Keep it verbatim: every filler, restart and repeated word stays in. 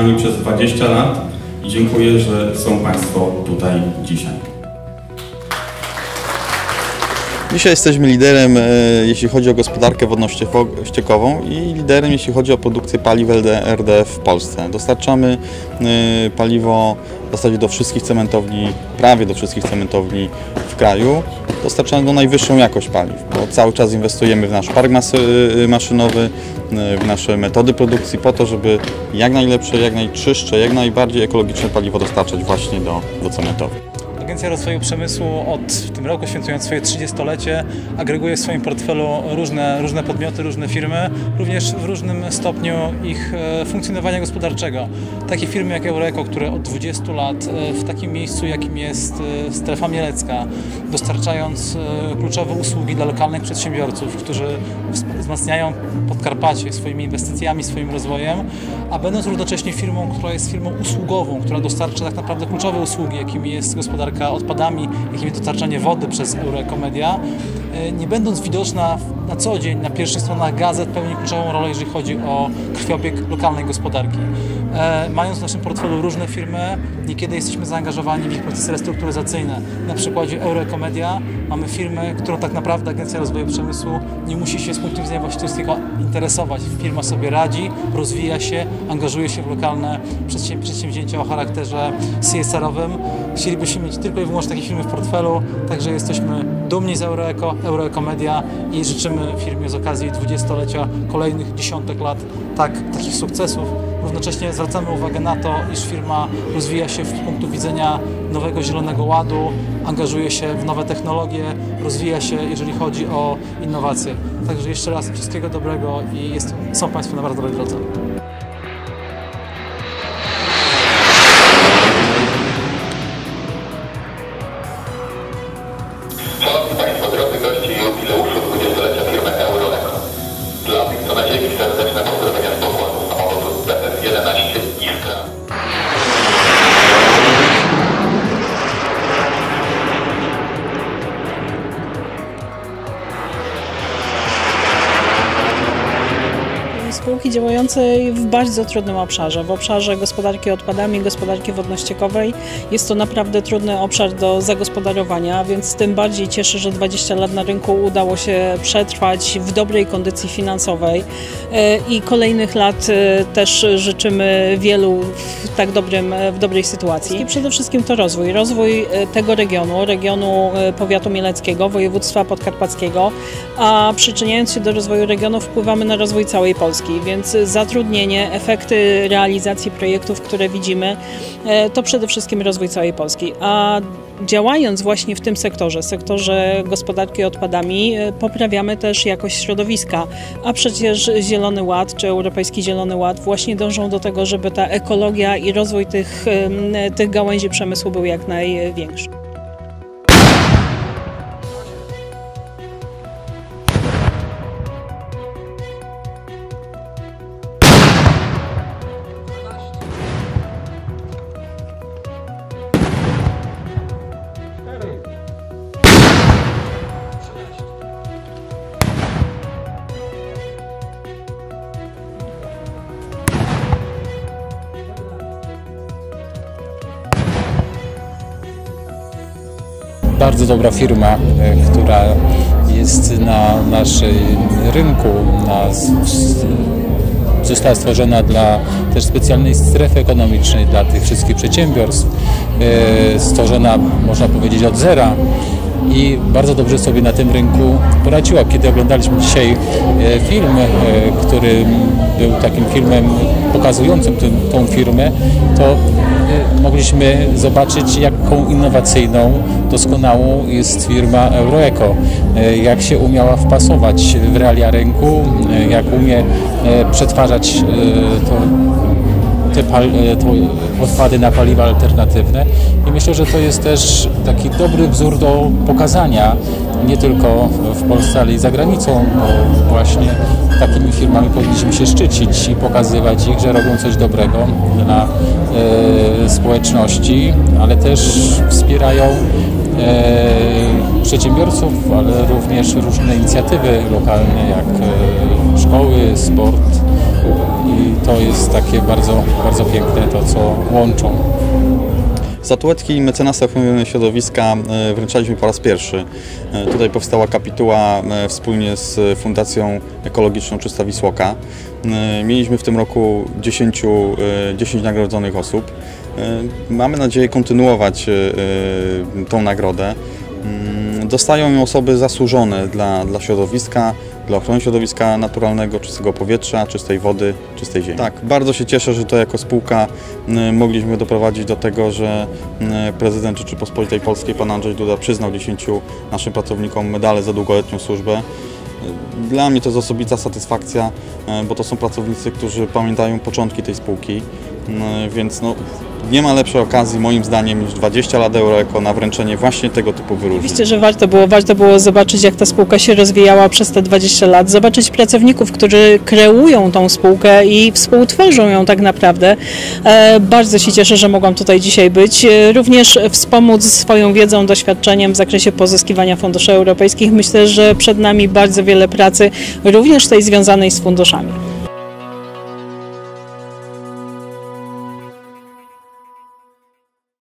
nami przez dwadzieścia lat i dziękuję, że są Państwo tutaj dzisiaj. Dzisiaj jesteśmy liderem, jeśli chodzi o gospodarkę wodno-ściekową i liderem, jeśli chodzi o produkcję paliw R D F w Polsce. Dostarczamy paliwo w zasadzie do wszystkich cementowni, prawie do wszystkich cementowni w kraju. Dostarczamy do najwyższą jakość paliw, bo cały czas inwestujemy w nasz park maszynowy, w nasze metody produkcji po to, żeby jak najlepsze, jak najczystsze, jak najbardziej ekologiczne paliwo dostarczać właśnie do, do cementowni. Agencja Rozwoju Przemysłu od w tym roku, świętując swoje trzydziestolecie, agreguje w swoim portfelu różne, różne podmioty, różne firmy, również w różnym stopniu ich funkcjonowania gospodarczego. Takie firmy jak Eureko, które od dwudziestu lat w takim miejscu, jakim jest Strefa Mielecka, dostarczając kluczowe usługi dla lokalnych przedsiębiorców, którzy wzmacniają Podkarpacie swoimi inwestycjami, swoim rozwojem, a będąc równocześnie firmą, która jest firmą usługową, która dostarcza tak naprawdę kluczowe usługi, jakimi jest gospodarka odpadami, jakim jest dostarczanie wody przez Eureko Media, nie będąc widoczna na co dzień na pierwszych stronach gazet, pełni kluczową rolę, jeżeli chodzi o krwiobieg lokalnej gospodarki. E, mając w naszym portfelu różne firmy, niekiedy jesteśmy zaangażowani w ich procesy restrukturyzacyjne. Na przykładzie Eureko Media mamy firmę, którą tak naprawdę Agencja Rozwoju Przemysłu nie musi się z punktu widzenia właścicielskiego interesować. Firma sobie radzi, rozwija się, angażuje się w lokalne przedsięwzięcia o charakterze C S R-owym. Chcielibyśmy mieć tylko i wyłącznie takie firmy w portfelu, także jesteśmy dumni z Eureko, Eureko Media i życzymy firmie z okazji dwudziestolecia kolejnych dziesiątek lat tak, takich sukcesów. Równocześnie zwracamy uwagę na to, iż firma rozwija się z punktu widzenia nowego Zielonego Ładu, angażuje się w nowe technologie, rozwija się, jeżeli chodzi o innowacje. Także jeszcze raz wszystkiego dobrego i jest, są Państwo na bardzo dobrej drodze. Szanowni Państwo, drodzy goście i jubileuszu dwudziestolecia firmy Eureko. Dla tych, co na ziemi, serdeczne pozdrowienia z pokładu samolotu B F jedenaście Iskra. Spółki działającej w bardzo trudnym obszarze, w obszarze gospodarki odpadami, gospodarki wodno-ściekowej. Jest to naprawdę trudny obszar do zagospodarowania, więc tym bardziej cieszę, że dwadzieścia lat na rynku udało się przetrwać w dobrej kondycji finansowej i kolejnych lat też życzymy wielu w tak dobrym, w dobrej sytuacji. I przede wszystkim to rozwój, rozwój tego regionu, regionu powiatu mieleckiego, województwa podkarpackiego, a przyczyniając się do rozwoju regionu wpływamy na rozwój całej Polski. Więc zatrudnienie, efekty realizacji projektów, które widzimy, to przede wszystkim rozwój całej Polski. A działając właśnie w tym sektorze, sektorze gospodarki odpadami, poprawiamy też jakość środowiska. A przecież Zielony Ład czy Europejski Zielony Ład właśnie dążą do tego, żeby ta ekologia i rozwój tych, tych gałęzi przemysłu był jak największy. Bardzo dobra firma, która jest na naszym rynku, na, została stworzona dla też specjalnej strefy ekonomicznej dla tych wszystkich przedsiębiorstw, stworzona można powiedzieć od zera i bardzo dobrze sobie na tym rynku poradziła. Kiedy oglądaliśmy dzisiaj film, który był takim filmem pokazującym tę, tą firmę, to mogliśmy zobaczyć, jaką innowacyjną, doskonałą jest firma Eureko, jak się umiała wpasować w realia rynku, jak umie przetwarzać to, te, te odpady na paliwa alternatywne i myślę, że to jest też taki dobry wzór do pokazania nie tylko w Polsce, ale i za granicą, bo właśnie takimi firmami powinniśmy się szczycić i pokazywać ich, że robią coś dobrego dla e, społeczności, ale też wspierają e, przedsiębiorców, ale również różne inicjatywy lokalne jak e, szkoły, sport, rynku i to jest takie bardzo, bardzo piękne, to co łączą. Statuetki mecenasa ochrony środowiska wręczaliśmy po raz pierwszy. Tutaj powstała kapituła wspólnie z Fundacją Ekologiczną Czysta Wisłoka. Mieliśmy w tym roku dziesięć, dziesięć nagrodzonych osób. Mamy nadzieję kontynuować tą nagrodę. Dostają ją osoby zasłużone dla, dla środowiska, dla ochrony środowiska naturalnego, czystego powietrza, czystej wody, czystej ziemi. Tak, bardzo się cieszę, że to jako spółka mogliśmy doprowadzić do tego, że prezydent Rzeczypospolitej Polskiej, pan Andrzej Duda, przyznał dziesięciu naszym pracownikom medale za długoletnią służbę. Dla mnie to jest osobista satysfakcja, bo to są pracownicy, którzy pamiętają początki tej spółki, więc no, nie ma lepszej okazji moim zdaniem niż dwadzieścia lat Eureko na wręczenie właśnie tego typu wyróżnień. Oczywiście, że warto było, warto było zobaczyć, jak ta spółka się rozwijała przez te dwadzieścia lat, zobaczyć pracowników, którzy kreują tą spółkę i współtworzą ją tak naprawdę. E, bardzo się cieszę, że mogłam tutaj dzisiaj być. E, również wspomóc swoją wiedzą, doświadczeniem w zakresie pozyskiwania funduszy europejskich. Myślę, że przed nami bardzo wiele pracy, również tej związanej z funduszami.